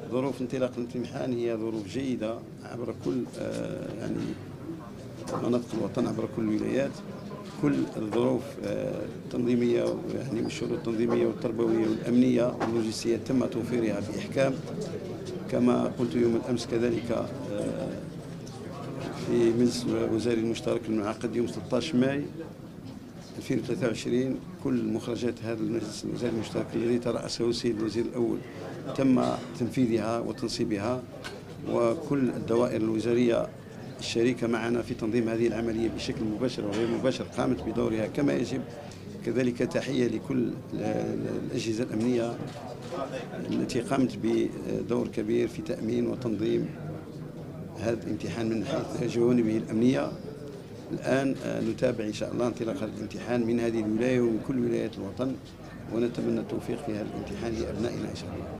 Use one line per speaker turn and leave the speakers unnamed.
ظروف انطلاق الامتحان هي ظروف جيدة عبر كل يعني مناطق الوطن، عبر كل الولايات. كل الظروف التنظيمية يعني والشروط التنظيمية والتربوية والأمنية واللوجستية تم توفيرها بإحكام. كما قلت يوم الأمس كذلك في مجلس الوزاري المشترك المنعقد يوم 13 ماي 2023 كل مخرجات هذا المجلس الوزاري المشترك الذي ترأسه السيد الوزير الأول تم تنفيذها وتنصيبها، وكل الدوائر الوزارية الشريكة معنا في تنظيم هذه العملية بشكل مباشر وغير مباشر قامت بدورها كما يجب. كذلك تحية لكل الأجهزة الأمنية التي قامت بدور كبير في تأمين وتنظيم هذا الامتحان من حيث جوانبه الأمنية. الآن نتابع إن شاء الله انطلاق هذا الامتحان من هذه الولاية ومن كل ولايات الوطن، ونتمنى التوفيق في هذا الامتحان لأبنائنا إن شاء الله.